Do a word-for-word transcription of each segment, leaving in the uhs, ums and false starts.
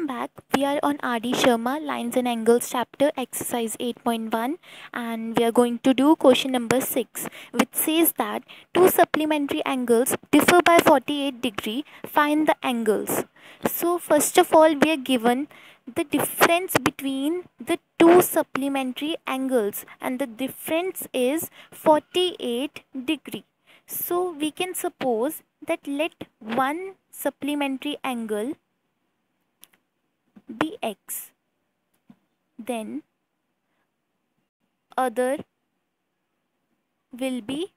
Welcome back. We are on R D Sharma Lines and Angles chapter exercise eight point one, and we are going to do question number six, which says that two supplementary angles differ by forty-eight degree. Find the angles. So first of all, we are given the difference between the two supplementary angles, and the difference is forty-eight degree. So we can suppose that let one supplementary angle be x, then other will be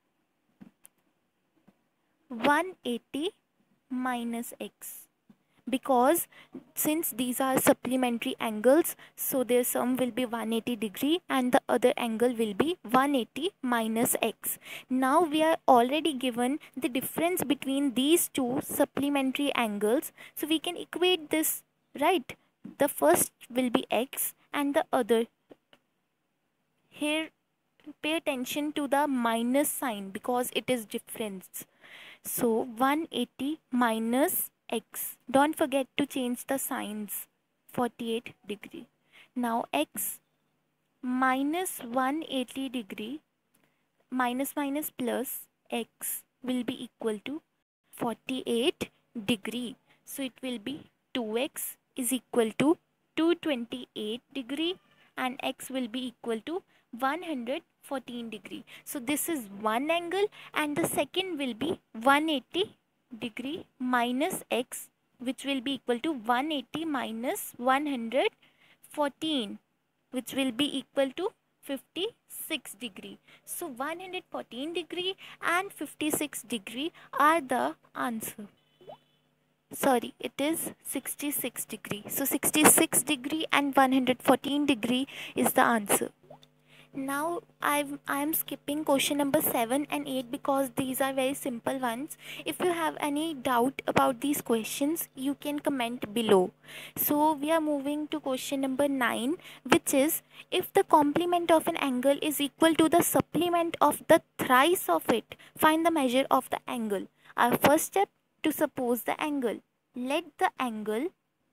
one hundred eighty minus x, because since these are supplementary angles, so their sum will be one hundred eighty degree and the other angle will be one hundred eighty minus x. Now we are already given the difference between these two supplementary angles, so we can equate this, right? The first will be x and the other, here pay attention to the minus sign because it is difference. So one hundred eighty minus x, don't forget to change the signs, forty-eight degree. Now x minus one hundred eighty degree, minus minus plus x will be equal to forty-eight degree. So it will be two x is equal to two hundred twenty-eight degree and x will be equal to one hundred fourteen degree. So this is one angle and the second will be one hundred eighty degree minus x, which will be equal to one hundred eighty minus one hundred fourteen, which will be equal to fifty-six degree. So one hundred fourteen degree and fifty-six degree are the answer. Sorry, it is sixty-six degree. So sixty-six degree and one hundred fourteen degree is the answer. Now I've, I'm skipping question number seven and eight because these are very simple ones. If you have any doubt about these questions, you can comment below. So we are moving to question number nine, which is if the complement of an angle is equal to the supplement of the thrice of it, find the measure of the angle. Our first step, to suppose the angle. Let the angle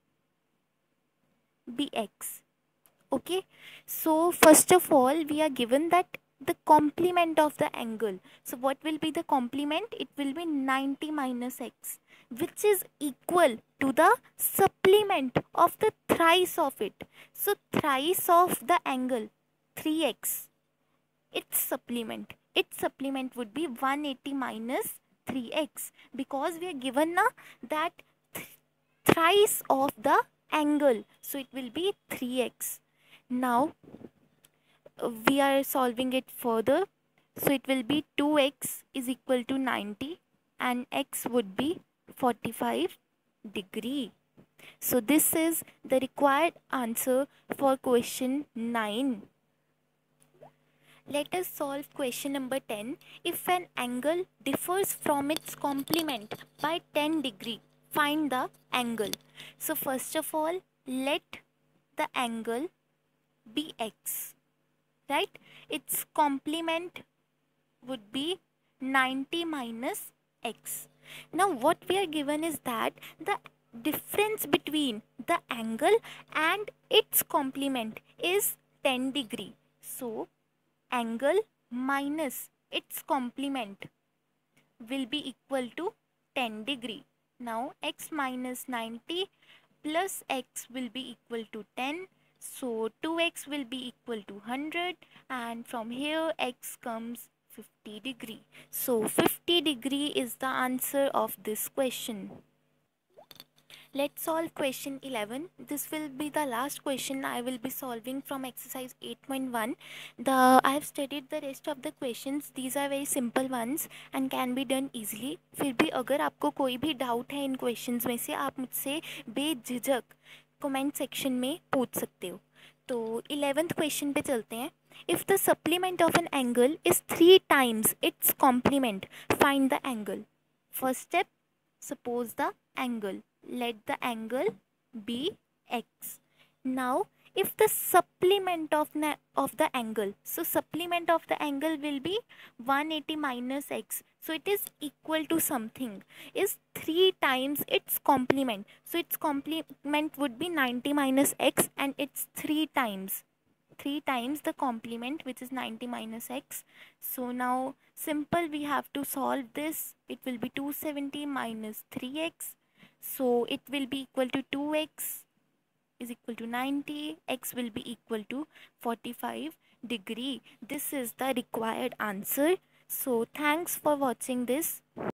be x. Okay, so first of all we are given that the complement of the angle. So what will be the complement? It will be ninety minus x, which is equal to the supplement of the thrice of it. So thrice of the angle, three x, its supplement, its supplement would be one hundred eighty minus three x, because we are given na that th thrice of the angle, so it will be three x. Now we are solving it further, so it will be two x is equal to ninety and x would be forty-five degree. So this is the required answer for question nine. Let us solve question number ten. If an angle differs from its complement by ten degree, find the angle. So first of all, let the angle be x, right? Its complement would be ninety minus x. Now what we are given is that the difference between the angle and its complement is ten degree. So angle minus its complement will be equal to ten degree. Now x minus ninety plus x will be equal to ten. So two x will be equal to one hundred, and from here x comes fifty degree. So fifty degree is the answer of this question. Let's solve question eleven. This will be the last question I will be solving from exercise eight point one. The I have studied the rest of the questions. These are very simple ones and can be done easily. फिर भी अगर आपको कोई भी doubt है इन questions में से, आप मुझसे बेझिझक कमेंट सेक्शन में पूछ सकते हो. तो eleventh क्वेश्चन पे चलते हैं. If the supplement of an angle is three times its complement, find the angle. First step, suppose the angle. Let the angle be x. Now if the supplement of, of the angle, so supplement of the angle will be one hundred eighty minus x. so it is equal to something, is three times its complement. So its complement would be ninety minus x, and it's three times three times the complement, which is ninety minus x. So now simple, we have to solve this. It will be two hundred seventy minus three x, so it will be equal to two x is equal to ninety, x will be equal to forty-five degree. This is the required answer. So thanks for watching this.